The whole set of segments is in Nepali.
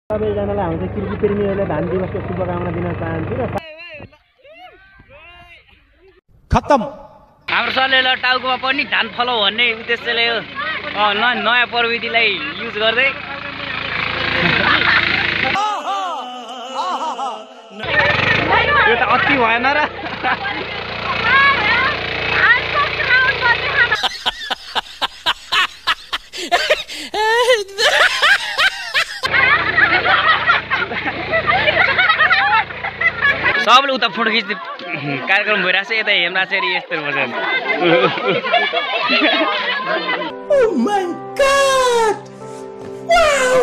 सबैजनालाई हामी चाहिँ कृषि प्रेमीहरूले धान दिवसको शुभकामना दिन चाहन्छु र खत्तम। हाम्रो सरले ल टाउकोमा पनि धान फलाउ भन्ने उद्देश्यले नयाँ प्रविधिलाई युज गर्दै यो त अति भएन र सबले उता फोटो खिच्दै कार्यक्रम भइरहेको छ यता हेमरासेरी यस्तो भन्छ Oh my God! Wow!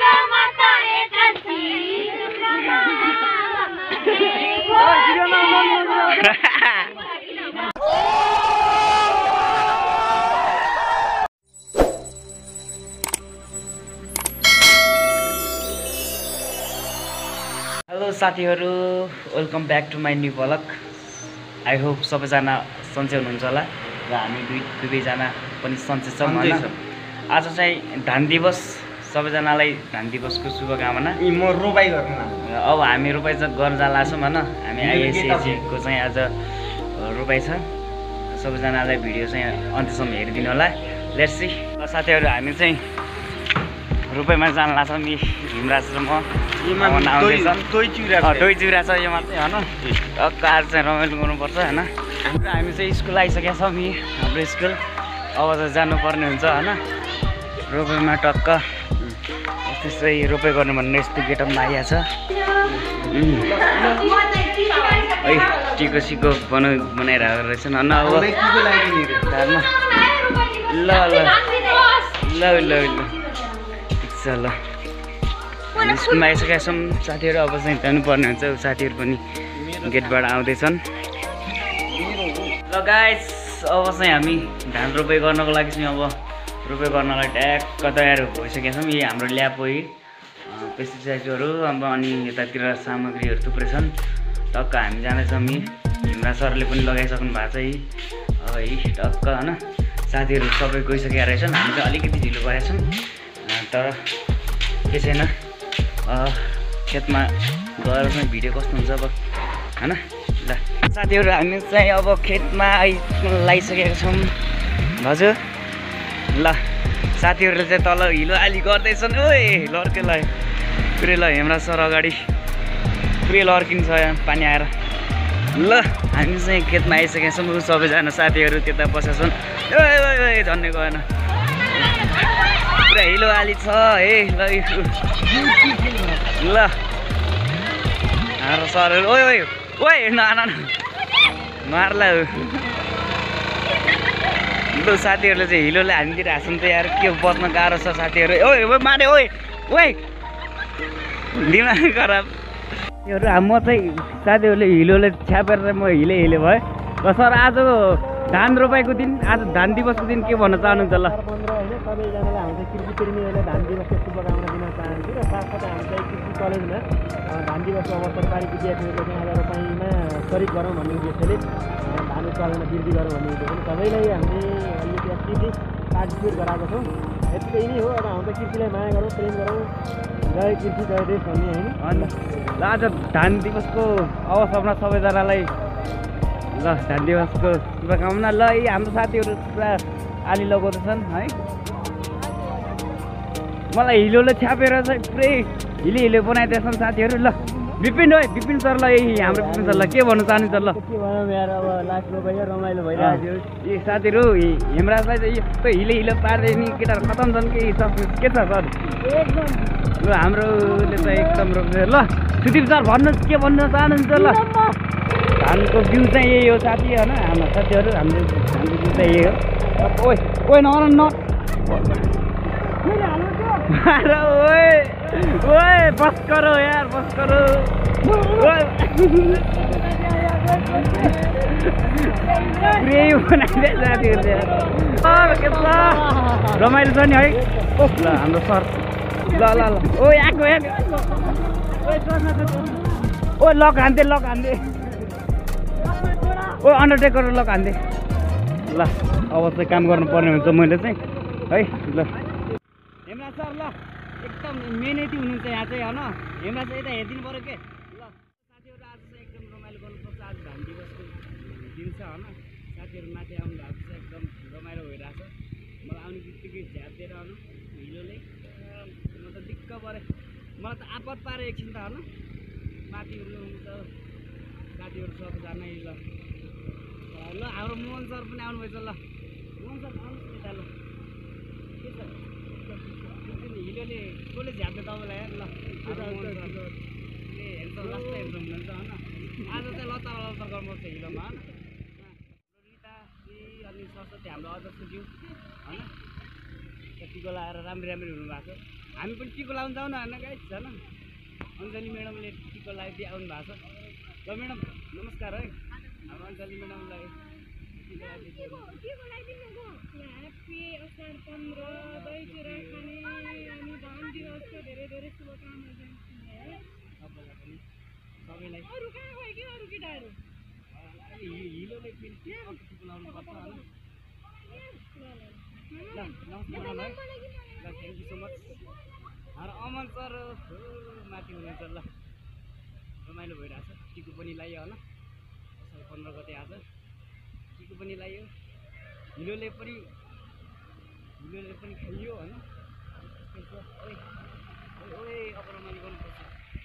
Hello साथीहरू, welcome back to my new vlog. I hope सबैजना सन्चै हुनुहुन्छ होला र हामी दुवैजना पनि सन्चै छौँ होइन। आज चाहिँ धान दिवस, सबैजनालाई धान दिवसको शुभकामना। म रोपाइ गर्न अब हामी रोपाइ गर्न जान लाग्छौँ होइन। हामी आइएसएजीको चाहिँ आज रोपाइ छ। सबैजनालाई भिडियो चाहिँ अन्त्यसम्म हेरिदिनु होला। Let's see. साथीहरू, हामी चाहिँ रोपाइमा जान लाग्छौँ। हिमराज र म टोय चिउरा छ यो मात्रै होइन। टक्क आज चाहिँ रमाइलो गर्नुपर्छ होइन। हामी चाहिँ स्कुल आइसकेका छौँ। हाम्रो स्कुल अब चाहिँ जानुपर्ने हुन्छ होइन। रोपाइमा टक्क त्यस्तै रोपाइ गर्नु भन्ने यस्तो गेटअपमा आइहाल्छ है। टिको सिको बनाइरहेको रहेछन् होइन। अब ल ल ल ल ल ल हामी स्कुलमा आइसकेका छौँ साथीहरू। अब चाहिँ जानुपर्ने हुन्छ। साथीहरू पनि गेटबाट आउँदैछन्। ल गाइस, अब चाहिँ हामी धान रोपाइ गर्नको लागि चाहिँ अब रोपाइ गर्नलाई ट्याक्क तयार भइसकेका छौँ। यी हाम्रो ल्याब हो, पेस्टिसाइडहरू अब अनि यतातिर सामग्रीहरू थुप्रै छन्। टक्क हामी जाँदैछौँ। हिमरा सरले पनि लगाइसक्नु भएको छ यी टक्क होइन। साथीहरू सबै गइसकेका रहेछन्। हामी चाहिँ अलिकति ढिलो गरेका छौँ तर के छैन। खेतमा गएर चाहिँ भिडियो कस्तो हुन्छ अब होइन। ल साथीहरू, हामी चाहिँ अब खेतमा लागिसकेका छौँ। हजुर ल साथीहरूले चाहिँ तल हिलो आली गर्दैछन्। ओए लड्के ल पुरै ल हेमराज सर अगाडि पुरै लड्किन्छ पानी आएर। ल हामी चाहिँ खेतमा आइसकेका छौँ। सबैजना साथीहरू त्यता बसेका छन्। ओए झन्ने गएन, पुरा हिलो आली छ है। ल हाम्रो सरहरू ओए ओए ओए मार्ला। ल साथीहरूले चाहिँ हिलोले हानिदिएर हाँस्नु त यार, के बस्न गाह्रो छ साथीहरू। ओए ओए मारे ओए ओए दिमाग खराब। म चाहिँ साथीहरूले हिलोले छ्यापेर चाहिँ म हिले भएँ। र सर आज धान रोपाइको दिन, आज धान दिवसको दिन के भन्न चाहनुहुन्छ? ल सबैजनालाई हामी चाहिँ कृषि प्रेमीहरूले धान दिवसको शुभकामना दिन चाहन्छु र साथसाथै हामी चाहिँ कृषि कलेजमा धान दिवसको अवसर पारी विद्यार्थीहरूले चाहिँ आज रोपाइमा सरिक गरौँ भन्ने उद्देश्यले धान उत्पादनमा वृद्धि गरौँ भन्ने उद्देश्यले सबैलाई हामीले अलिकति एक्टिभली पार्टिसिपेट गराएको छौँ। यति नै हो। अब हामी त कृषिलाई माया गरौँ, प्रेम गरौँ, जय कृषि जय देश भन्ने होइन। ल आज धान दिवसको अवसरमा सबैजनालाई ल धान दिवसको शुभकामना। ल यी हाम्रो साथीहरू पुरा आली लगाउँदैछन् है। मलाई हिलोले छ्यापेर चाहिँ पुरै हिलो बनाइदिएछन् साथीहरू। ल विपिन विपिन सर, ल यही हाम्रो विपिन सर, ल के भन्नु चाहनुहुन्छ? ल के भनौँ यार, अब लास्ट रोपाइ रमाइलो भइरहेको थियो। यी साथीहरू हेमराजलाई चाहिँ यस्तो हिलो पार्दै नि केटाहरू खतम छन् कि के छ सर? एकदम ल हाम्रोले चाहिँ एकदम रोप्छ। ल सुदीप सर भन्नुहोस्, के भन्न चाहनुहुन्छ? ल धानको बिउ चाहिँ यही हो साथी होइन। हाम्रो साथीहरू हाम्रो धानको बिउ चाहिँ यही हो। ओए ओए न ओए ओए बस करो यार, बस करो। पुरै बनाइदिए साथीहरूले के छ, रमाइलो छ नि है। ल हाम्रो सर ल ल ल ओ आएको ओ लक हान्दै ओ अन्डरटेकर लक हान्दै। ल अब चाहिँ काम गर्नुपर्ने हुन्छ मैले चाहिँ है। ल हेमराज सर ल एकदम मेहनती हुनुहुन्छ यहाँ चाहिँ होइन हेमा चाहिँ यता हेरिदिनु पऱ्यो के ल साथीहरू आज चाहिँ एकदम रमाइलो गर्नुपर्छ आज धान दिवसको दिन छ होइन साथीहरू माथि आउनु भएको छ एकदम रमाइलो भइरहेछ मलाई आउने बित्तिकै झ्यापिदिएर होइन हिलोले म त दिक्क परेँ मलाई त आपत पारेँ एकछिन त होइन माथि हुनुहुन्छ साथीहरू सबैजना ल ल हाम्रो मोहन सर पनि आउनुभएछ ल मोहन सर आउनुहोस् यता ल के छ हिलोले कसले झ्याप्छ तपाईँलाई ल ए हेर्छ लास्ट हेर्छ हुनुहुन्छ होइन आज चाहिँ लतार लतार गर्नुपर्छ हिलोमा होइन रिता अनि सरस्वती हाम्रो अध्यक्षज्यू होइन टिको लगाएर राम्री राम्री हुनुभएको छ हामी पनि टिको लाउनु जाउँ न होइन गाइस होइन अञ्जली म्याडमले टिको लगाइदिए आउनु भएको छ ल म्याडम नमस्कार है हाम्रो अञ्जली म्याडमलाई ह्याप्पी असार 15 दही चिरा खाने अनि धान दिवसको धेरै धेरै शुभकामना सबैलाई पनि सबैलाई अरू कहाँ गयो कि अरू केटाहरू हिलोले फेरि टिको लाउनु पर्छ होइन ल नमस्ते म्याडम है ल थ्याङ्क यू सो मच हाम्रो अमन सर माथि हुनुहुन्छ ल रमाइलो भइरहेछ टिको पनि लगाइयो होइन असार 15 गते आज टिको पनि लगाइयो हिलोले पनि खाइयो होइन ओए अब रमाइलो गर्नुपर्छ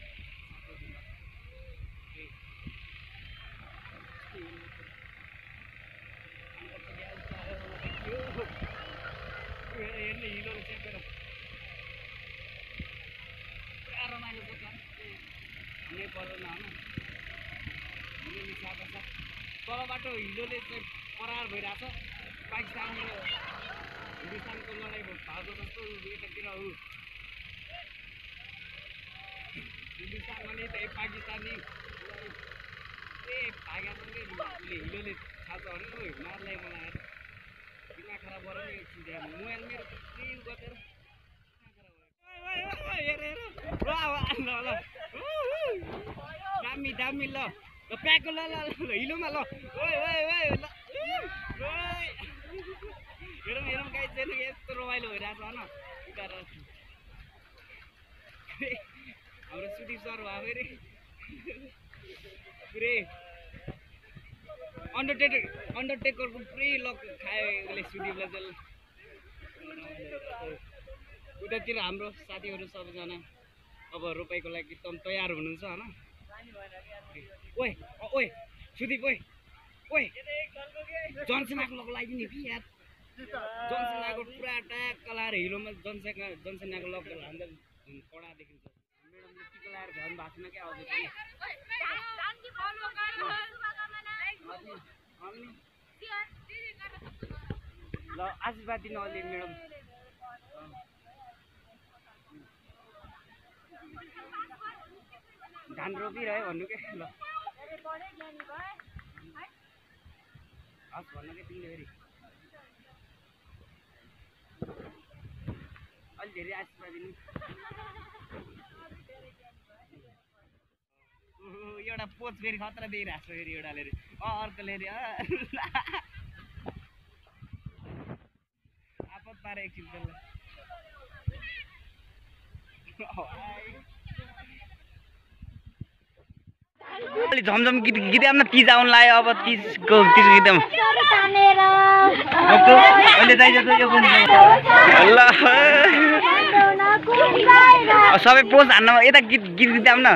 हेर्ने हिलोले च्यापेर पुरा रमाइलो छ हुनै पर्दैन होइन हिलोले च्यापेर तलबाट हिलोले चाहिँ करार भइरहेछ पाकिस्तान हिन्दुस्तानको लडाइँ भएको जस्तो यतातिर हिन्दुस्तानमा नै त पाकिस्तानी ए भागेको उसले हिलोले थाहा छ अरे मारलाई मलाई दिमाग खराब गरेर नि एकछिन मोबाइल मेरो त्यही गरेर दामी दामी ल प्याकको ल हिलोमा ल ल हेरौँ हेरौँ गाई चाहिँ यस्तो रमाइलो भइरहेछ होइन उतार हाम्रो सुदीप सर भयो फेरि पुरै अन्डरटेकरको पुरै लक खायो उसले सुदीपलाई चाहिँ उतातिर हाम्रो साथीहरू सबैजना अब रोपाइको लागि एकदम तयार हुनुहुन्छ होइन ओए ओए सुदीप ओए जनसेनाको लक लगाइदिने कि यार जनसेनाको पुरा ट्याक्क लाएर हिलोमा जनसेनाको लक हान्दा कडा देखिन्छ म्याडमले टिका लगाएर भ्याउनु भएको छैन क्या अझै पनि ल आशीर्वाद दिनु अलि म्याडम धान रोपिरह्यो भन्नु के ल हस् भन्नु के तिमीले फेरि अलि धेरै आशीर्वाद दिनु एउटा पोच फेरि खतरा दिइरहेको छ फेरि एउटाले अर्कोले आपत पारे एकछिन त्यसलाई झमझम गीत गीत आउन तिज आउनु लाग्यो अब तिजको गीत अहिले चाहिन्छ यो ल सबै पोस्ट हान्न यता गीत गीत गीत आउन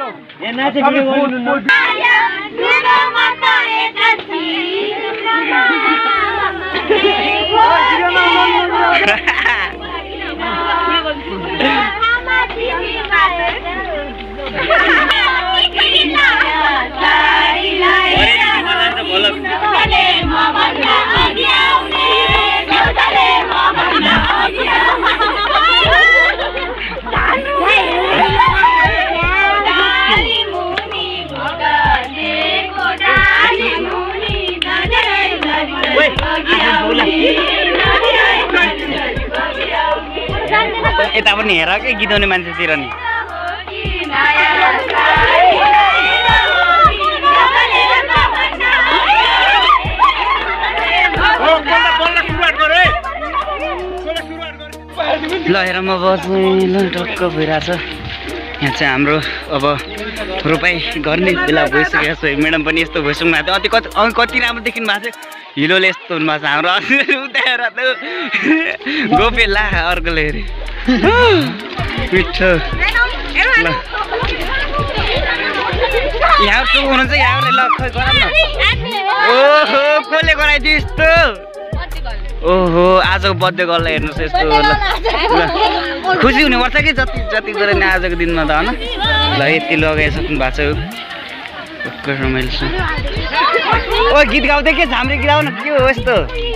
यता पनि हेर के गीत आउने मान्छेतिर नि सुरुवात ल हेर म चाहिँ ल टक्क भइरहेछ यहाँ चाहिँ हाम्रो अब रोपाइ गर्ने बेला भइसकेको छ म्याडम पनि यस्तो भइसक्नु भएको थियो कति राम्रो देखिनु भएको थियो हिलोले यस्तो हुनुभएको छ हाम्रो उताएर त गोपेला अर्कोले हेरे मिठो ल यहाँ चुक हुनुहुन्छ यहाँले ल खै गर न ओहो कसले गराइदियो यस्तो ओहो आजको बर्थडे गर्ल हेर्नुहोस् यस्तो ल खुसी हुनुपर्छ कि जति जति गरे नि आजको दिनमा त होइन ल यति लगाइसक्नु भएको छ रमाइलो छ ओ गीत गाउँदै के झाम्री गीत गाउन के हो यस्तो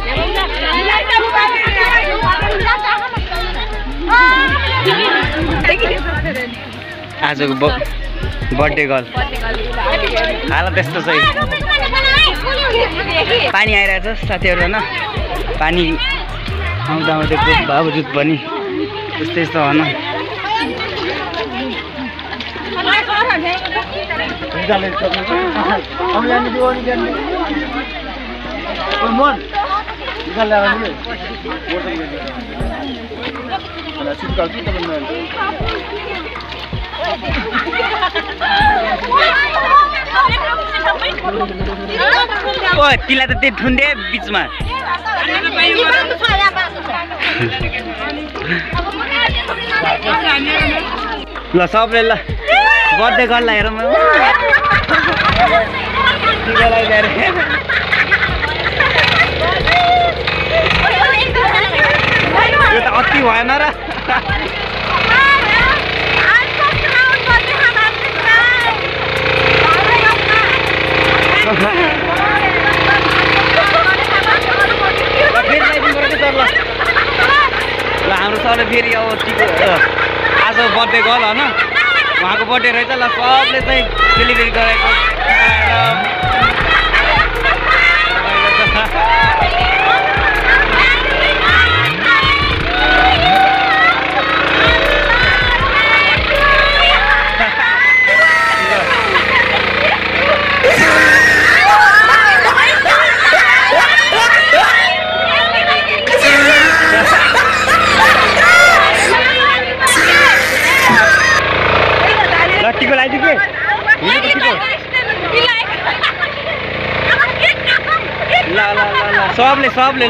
आजको बर्थडे गर्ल हालत त्यस्तो छ पानी आइरहेछ साथीहरू होइन पानी आउँदा आउँदैको बावजुद पनि त्यस्तै यस्तो होइन ओ तिलाई त त्यो ठुन्डे बिचमा ल सबले ल बर्थडे गर्ला हेरौँ यो त अति भएन र ल हाम्रो सरले फेरि अब आज बर्थडे गर्ल होइन उहाँको बर्थडे रहेछ ल सबले चाहिँ सेलिब्रेट गरेको टिको लगाइदियो के ल ल ल सबले सबले ल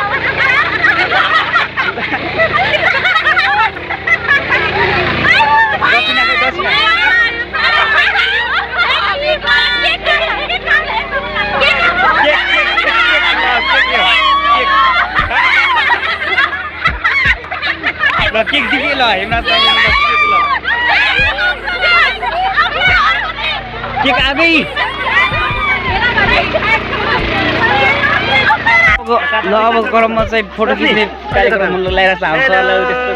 केक दिए ल हेर्न केक आगै ल अब गरममा चाहिँ फोटो खिच्ने कार्यक्रम लगाइरहेको छ हाम्रो सरलाई त्यस्तो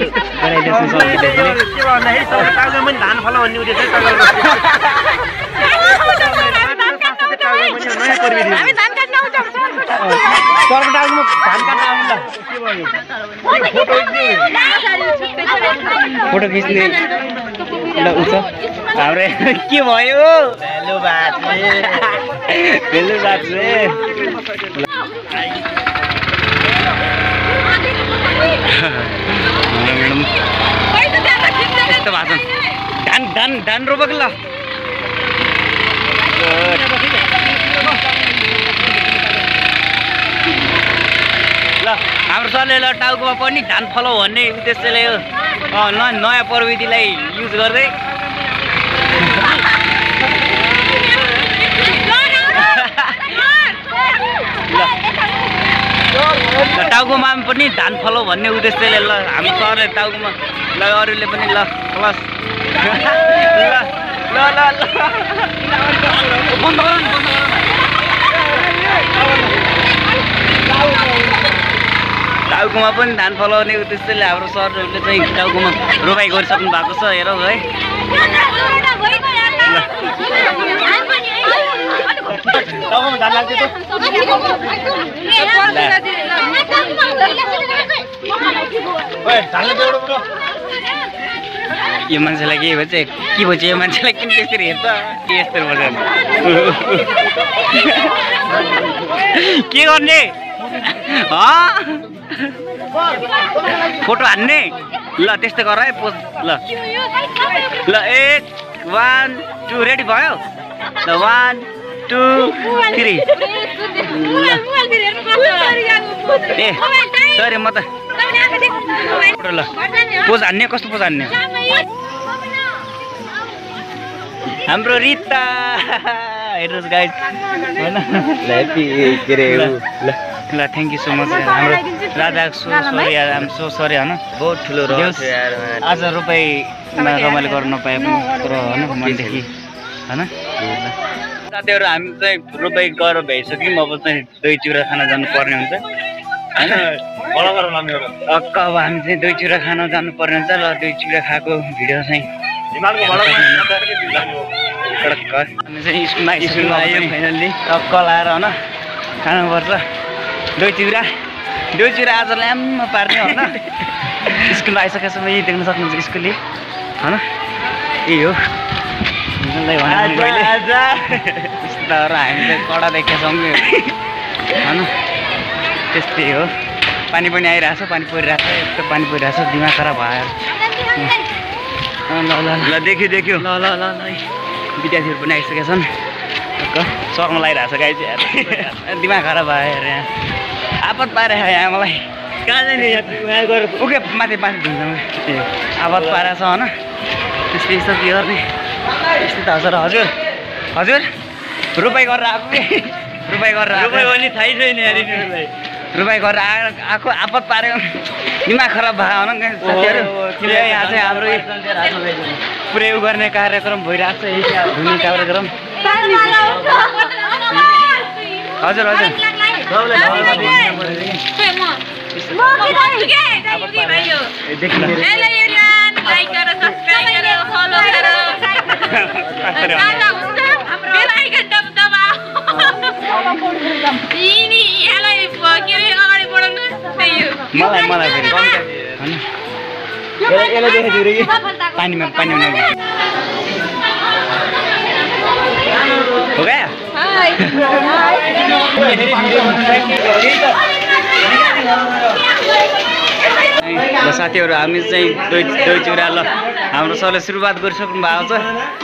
फोटो खिच्ने ल उस हाम्रो के भयो भेलु बाजे म्याडम यस्तो भएको छ धान रोपक ल हाम्रो सरले ल टाउकोमा पनि धान फलाउ भन्ने उद्देश्यले नयाँ प्रविधिलाई युज गर्दै टाउकोमा पनि धान फलाउ भन्ने उद्देश्यले ल हाम्रो सरले टाउकोमा ल अरूले पनि ल प्लस ल ल ल टाउकोमा पनि धान फलाउने उद्देश्यले हाम्रो सरहरूले चाहिँ टाउकोमा रोपाइ गरिसक्नु भएको छ हेरौँ है यो मान्छेलाई के भन्छ यो मान्छेलाई किन त्यसरी हेर्छ यस्तो के गर्ने फोटो हान्ने ल त्यस्तो गर है पोज ल ल 1 1 2 रेडी भयो ल 1 2 3 ए सरी म त फोटो ल पोज हान्ने कस्तो पोज हान्ने हाम्रो रिता हेर्नुहोस् गाइस हैन ह्यापी के रे ल थ्याङ्क यू सो मच हाम्रो राधा सो सरी यार आम सो सरी हैन बहुत ठुलो रह्यो यार आज रुपैयाँमा रमाइलो गर्न नपाए पनि तर हैन मनदेखि हैन साथीहरु हामी चाहिँ रुपैयाँ गएर भइसक्यौँ अब चाहिँ दही चिउरा खान जानु पर्ने हुन्छ हैन अब हामी चाहिँ दही चिउरा खान जानु पर्ने हुन्छ ल दही चिउरा खाएको भिडियो चाहिँ हामी चाहिँ स्कुलमा आयौँ फाइनल्ली टक्क लाएर होइन खानुपर्छ दही चिउरा आज ल्याम्म पार्ने होइन स्कुलमा आइसकेसम्म यही देख्न सक्नुहुन्छ स्कुलले होइन यही हो यस्ताहरू हामी चाहिँ कडा देखेछौँ होइन त्यस्तै हो पानी पनि आइरहेछ पानी परिरहेछ यस्तो पानी परिरहेछ दिमाग खराब भयो ल देख्यो ल विद्यार्थीहरू पनि आइसकेका छन् सर्न लगाइरहेको छ गाई चाहिँ दिमाग खराब भयो यार यहाँ आपत पारेछ यहाँ मलाई कहाँ जाने ओके माथि धुन्छ ए आपत पारेछ होइन त्यस्तै यस्तो के गर्ने यस्तो त हजुर हजुर रुपैयाँ गरेर आएको रुपैयाँ गरेर पनि थाहै छैन रुपैयाँ गरेर आएको आपत पारेको दिमाग खराब भयो होइन साथीहरू यहाँ चाहिँ हाम्रो पुरै उ गर्ने कार्यक्रम भइरहेको छ यही धुने कार्यक्रम हजुर मलाई फेरि यसलाई देखाइदिएर कि पानीमा हो गया ल साथीहरू हामी चाहिँ दही चिउरा ल हाम्रो सरले सुरुवात गरिसक्नु भएको छ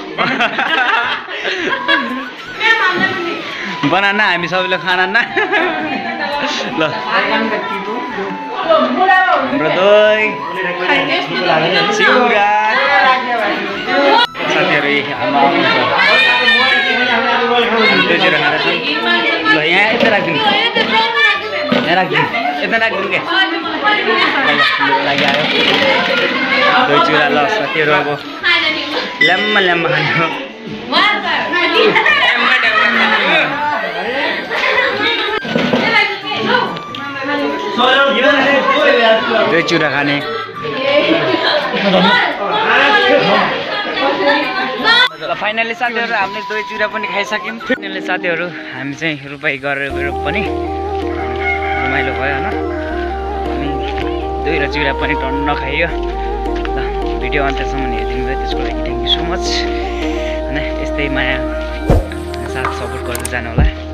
बनाना हामी सबैले खाना ल हाम्रो दही चिउरा साथीहरू दही चिउरा खाँदैछन् ल यहाँ यता राखिदिनु यता राखिदिनु क्या लागि आयो दही चिउरा ल साथीहरू अब ल्याम्मा खानु दही चिउरा खाने फाइनली साथीहरू हामीले दही चिउरा पनि खाइसक्यौँ फाइनली साथीहरू हामी चाहिँ रुपैयाँ गरेर पनि रमाइलो भयो होइन अनि दही र चिउरा पनि टन्न खाइयो ल भिडियो अन्त्यसम्म हेरिदिनु भयो त्यसको लागि थ्याङ्क यू सो मच होइन यस्तै माया साथ सपोर्ट गर्दै जानु होला